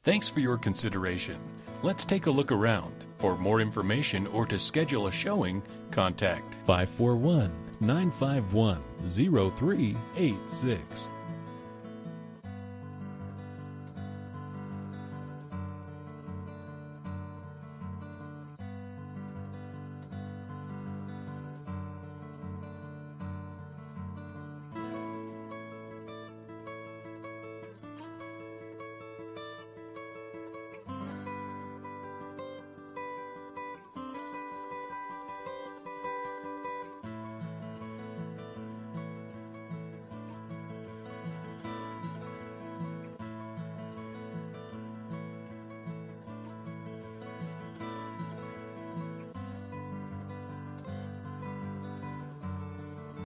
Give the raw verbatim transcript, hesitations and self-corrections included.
Thanks for your consideration. Let's take a look around. For more information or to schedule a showing, contact five four one, nine five one, zero three eight six.